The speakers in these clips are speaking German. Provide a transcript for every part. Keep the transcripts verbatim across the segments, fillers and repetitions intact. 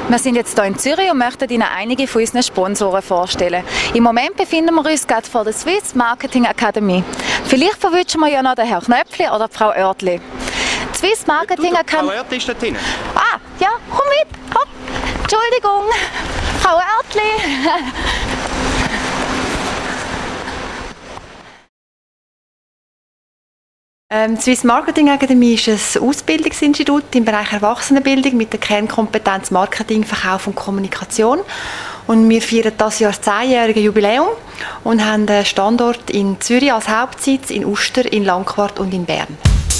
Wir sind jetzt hier in Zürich und möchten Ihnen einige von unseren Sponsoren vorstellen. Im Moment befinden wir uns gerade vor der Swiss Marketing Academy. Vielleicht verwünschen wir ja noch den Herrn Knöpfli oder die Frau Oertli. Die Swiss Marketing Academy. Frau Oertli ist dort hinten. Ah, ja, komm mit. Hopp. Entschuldigung, Frau Oertli. Die Swiss Marketing Academy ist ein Ausbildungsinstitut im Bereich Erwachsenenbildung mit der Kernkompetenz Marketing, Verkauf und Kommunikation. Und wir feiern dieses Jahr das zehnjährige Jubiläum und haben einen Standort in Zürich als Hauptsitz, in Uster, in Langquart und in Bern.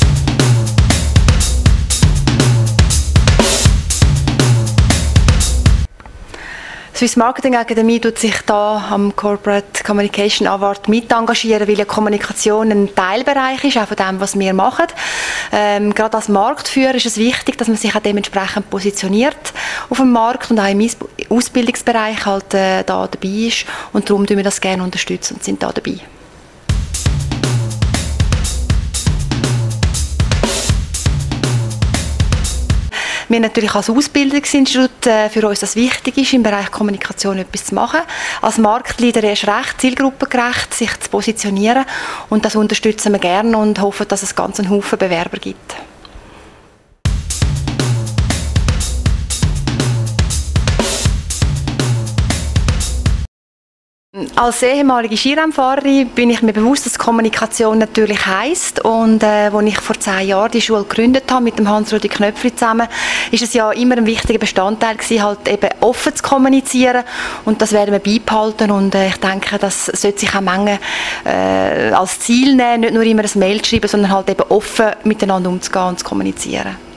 Die Swiss Marketing Academy tut sich da am Corporate Communication Award mit engagieren, weil ja Kommunikation ein Teilbereich ist, auch von dem, was wir machen. Ähm, gerade als Marktführer ist es wichtig, dass man sich auch dementsprechend positioniert auf dem Markt und auch im Ausbildungsbereich halt äh, da dabei ist. Und darum tun wir das gerne unterstützen und sind da dabei. Wir natürlich als Ausbildungsinstitut äh, für uns das wichtig ist, im Bereich Kommunikation etwas zu machen. Als Marktleader erst recht zielgruppengerecht sich zu positionieren und das unterstützen wir gerne und hoffen, dass es ganz einen Haufen Bewerber gibt. Als ehemalige Skirennfahrerin bin ich mir bewusst, dass Kommunikation natürlich heisst. Und äh, als ich vor zehn Jahren die Schule gegründet habe, mit dem Hans-Rudi Knöpfli zusammen, ist es ja immer ein wichtiger Bestandteil gewesen, halt eben offen zu kommunizieren. Und das werden wir beibehalten. Und äh, ich denke, das sollte sich auch Menge äh, als Ziel nehmen, nicht nur immer ein Mail zu schreiben, sondern halt eben offen miteinander umzugehen und zu kommunizieren.